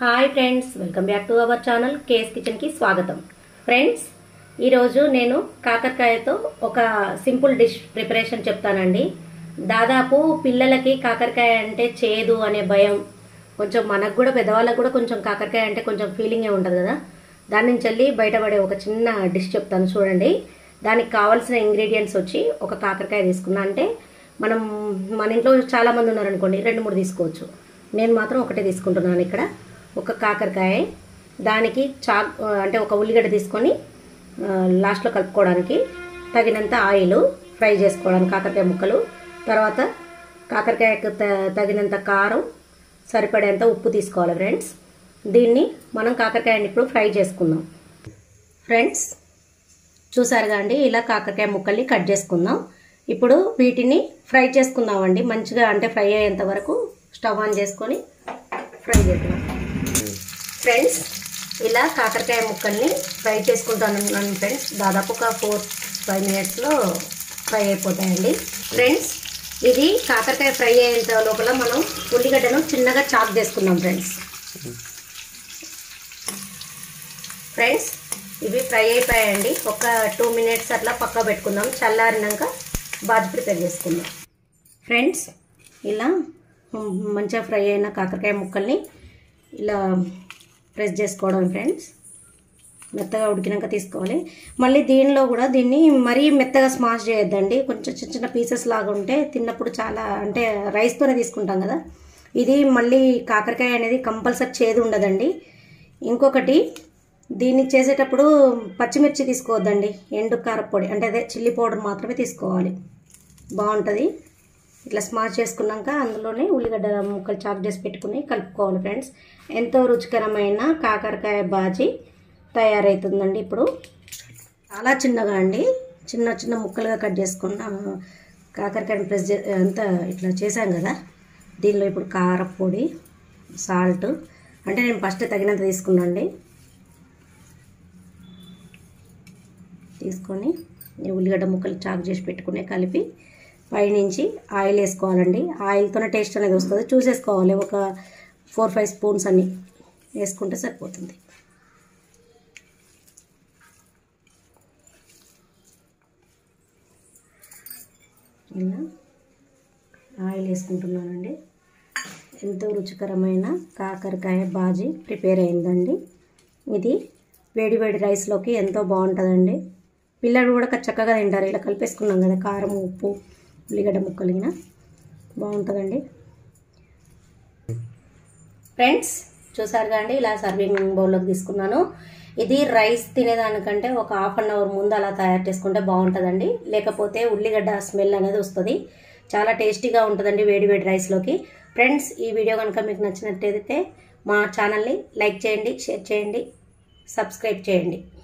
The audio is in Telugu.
Hi friends, welcome back to our channel KS kitchen కి స్వాగతం. ఫ్రెండ్స్, ఈరోజు నేను కాకరకాయతో ఒక సింపుల్ డిష్ ప్రిపరేషన్ చెప్తానండి. దాదాపు పిల్లలకి కాకరకాయ అంటే చేదు అనే భయం, కొంచెం మనకు కూడా పెద్దవాళ్ళకు కూడా కొంచెం కాకరకాయ అంటే కొంచెం ఫీలింగే ఉంటుంది కదా. దాని నుంచి వెళ్ళి బయటపడే ఒక చిన్న డిష్ చెప్తాను చూడండి. దానికి కావాల్సిన ఇంగ్రీడియంట్స్ వచ్చి ఒక కాకరకాయ తీసుకున్నా. అంటే మన ఇంట్లో చాలా మంది ఉన్నారనుకోండి, 2-3 తీసుకోవచ్చు. నేను మాత్రం ఒకటే తీసుకుంటున్నాను. ఇక్కడ ఒక కాకరకాయ, దానికి అంటే ఒక ఉల్లిగడ్డ తీసుకొని లాస్ట్లో కలుపుకోవడానికి తగినంత ఆయిల్, ఫ్రై చేసుకోవడానికి కాకరకాయ ముక్కలు, తర్వాత కాకరకాయకు తగినంత కారం, సరిపడేంత ఉప్పు తీసుకోవాలి. ఫ్రెండ్స్, దీన్ని మనం కాకరకాయని ఇప్పుడు ఫ్రై చేసుకుందాం. ఫ్రెండ్స్, చూసారుగా అండి, ఇలా కాకరకాయ ముక్కల్ని కట్ చేసుకుందాం. ఇప్పుడు వీటిని ఫ్రై చేసుకుందామండి. మంచిగా అంటే ఫ్రై అయ్యేంత వరకు స్టవ్ ఆన్ చేసుకొని ఫ్రై చేద్దాం. ఫ్రెండ్స్, ఇలా కాకరకాయ ముక్కల్ని ఫ్రై చేసుకుంటాను ఫ్రెండ్స్. దాదాపు ఒక 4-5 మినిట్స్లో ఫ్రై అయిపోతాయండి. ఫ్రెండ్స్, ఇది కాకరకాయ ఫ్రై అయ్యేంత లోపల మనం ఉల్లిగడ్డను చిన్నగా చాప్ చేసుకుందాం. ఫ్రెండ్స్, ఇవి ఫ్రై అయిపోయాయండి. ఒక 2 మినిట్స్ అట్లా పక్క పెట్టుకుందాం. చల్లారినాక బాజీ ప్రిపేర్ చేసుకుందాం. ఫ్రెండ్స్, ఇలా మంచిగా ఫ్రై అయిన కాకరకాయ ముక్కల్ని ఇలా ప్రెస్ చేసుకోవడం. ఫ్రెండ్స్, మెత్తగా ఉడికినాక తీసుకోవాలి. మళ్ళీ దీన్ని మరీ మెత్తగా స్మాష్ చేయొద్దండి. కొంచెం చిన్న చిన్న పీసెస్ లాగా ఉంటే తిన్నప్పుడు చాలా, అంటే రైస్తోనే తీసుకుంటాం కదా. ఇది మళ్ళీ కాకరకాయ అనేది కంపల్సరీ చేదు ఉండదండి. ఇంకొకటి, దీన్ని చేసేటప్పుడు పచ్చిమిర్చి తీసుకోవద్దండి. ఎండు కారపొడి అంటే అదే చిల్లీ పౌడర్ మాత్రమే తీసుకోవాలి, బాగుంటుంది. ఇట్లా స్మాష్ చేసుకున్నాక అందులోనే ఉల్లిగడ్డ ముక్కలు చాప్ చేసి పెట్టుకుని కలుపుకోవాలి. ఫ్రెండ్స్, ఎంతో రుచికరమైన కాకరకాయ బాజీ తయారవుతుందండి. ఇప్పుడు చాలా చిన్నగా అండి, చిన్న చిన్న ముక్కలుగా కట్ చేసుకున్న కాకరకాయని అంతా ఇట్లా చేసాం కదా. దీనిలో ఇప్పుడు కారపొడి, సాల్ట్, అంటే నేను ఫస్ట్ తగినంత తీసుకున్నాండి. తీసుకొని ఉల్లిగడ్డ ముక్కలు చాప్ చేసి పెట్టుకుని కలిపి పైనుంచి ఆయిల్ వేసుకోవాలండి. ఆయిల్తోనే టేస్ట్ అనేది వస్తుంది. చూసేసుకోవాలి. ఒక 4-5 స్పూన్స్ అన్ని వేసుకుంటే సరిపోతుంది. ఇలా ఆయిల్ వేసుకుంటున్నానండి. ఎంతో రుచికరమైన కాకరకాయ బాజీ ప్రిపేర్ అయిందండి. ఇది వేడి వేడి రైస్లోకి ఎంతో బాగుంటుందండి. పిల్లలు కూడా చక్కగా తింటారు. ఇలా కలిపేసుకున్నాం కదా, కారం, ఉప్పు, ఉల్లిగడ్డ ముక్కలిగిన బాగుంటుందండి. ఫ్రెండ్స్, చూసారుగా అండి, ఇలా సర్వింగ్ బౌల్లోకి తీసుకున్నాను. ఇది రైస్ తినేదానికంటే ఒక 1/2 అవర్ ముందు అలా తయారు చేసుకుంటే బాగుంటుందండి. లేకపోతే ఉల్లిగడ్డ స్మెల్ అనేది వస్తుంది. చాలా టేస్టీగా ఉంటుందండి వేడి వేడి రైస్లోకి. ఫ్రెండ్స్, ఈ వీడియో కనుక మీకు నచ్చినట్టయితే మా ఛానల్ని లైక్ చేయండి, షేర్ చేయండి, సబ్స్క్రైబ్ చేయండి.